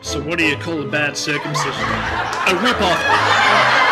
So what do you call a bad circumcision? A rip-off.